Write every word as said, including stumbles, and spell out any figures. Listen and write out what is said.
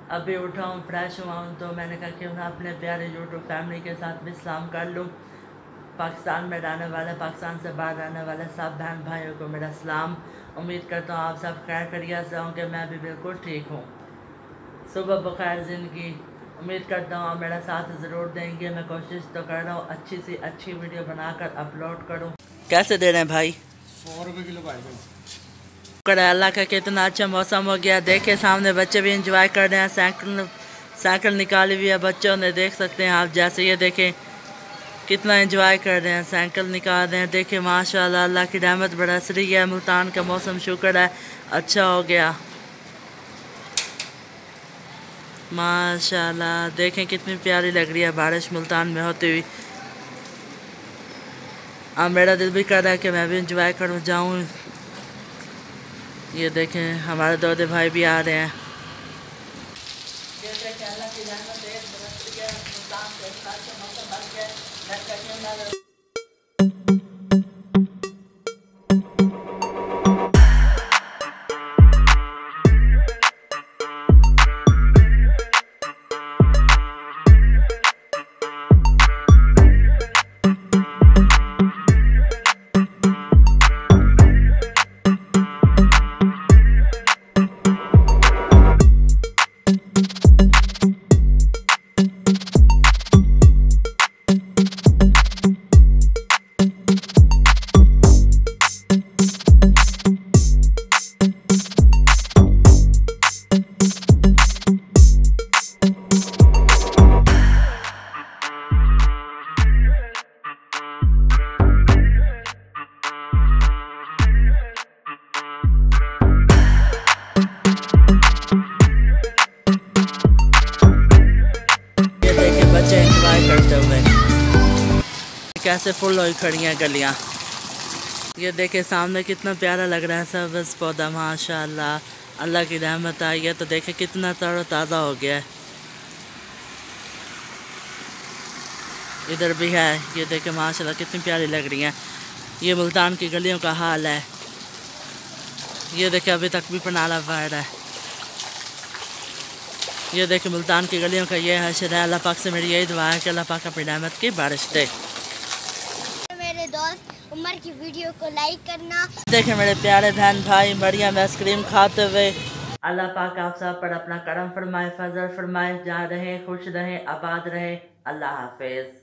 अभी उठा हूँ, फ्रेश हुआ हूँ, तो मैंने कहा कि मैं अपने प्यारे यूट्यूब फैमिली के साथ भी सलाम कर लूँ। पाकिस्तान में रहने वाले, पाकिस्तान से बाहर रहने वाले सब बहन भाइयों को मेरा सलाम। उम्मीद करता हूँ आप सब खैर खैरियत से होंगे, मैं भी बिल्कुल ठीक हूँ। सुबह बखैर ज़िंदगी। उम्मीद करता हूँ आप मेरा साथ ज़रूर देंगे। मैं कोशिश तो कर रहा हूँ अच्छी सी अच्छी वीडियो बनाकर अपलोड करूँ। कैसे दे रहे हैं भाई? सौ रुपये किलो भाई। कर अल्लाह का कितना अच्छा मौसम हो गया। देखे सामने बच्चे भी इंजॉय कर रहे हैं। साइकिल साइकिल निकाली हुई है बच्चों ने, देख सकते हैं आप। जैसे ये देखें कितना एंजॉय कर रहे हैं, साइकिल निकाल रहे हैं। देखें माशाल्लाह, अल्लाह की रहमत बरस रही है। मुल्तान का मौसम शुक्र है अच्छा हो गया माशाल्लाह। देखें कितनी प्यारी लग रही है बारिश मुल्तान में होती हुई। अब मेरा दिल भी कर रहा है कि मैं भी इंजॉय करूँ, जाऊँ। ये देखें हमारे दौदे भाई भी आ रहे हैं। करते हुए कैसे फुल हुई खड़ी हैं गलियाँ। ये देखे सामने कितना प्यारा लग रहा है सब्ज़ पौधा माशाल्लाह। अल्लाह की रहमत आई है तो देखे कितना तरोताज़ा हो गया है। इधर भी है, ये देखे माशाल्लाह कितनी प्यारी लग रही हैं। ये मुल्तान की गलियों का हाल है। ये देखे अभी तक भी पनाला फायर है। ये देखे मुल्तान की गलियों का ये हशर है। अल्लाह पाक से मेरी यही दुआ है कि अल्लाह पाक अपनी रहमत की बारिश दे। मेरे दोस्त उमर की वीडियो को लाइक करना। देखे मेरे प्यारे बहन भाई मरियम आइसक्रीम खाते हुए। अल्लाह पाक आप सब पर अपना करम फरमाए, फजल फरमाए। जहाँ रहें खुश रहें, आबाद रहें। अल्लाह हाफिज।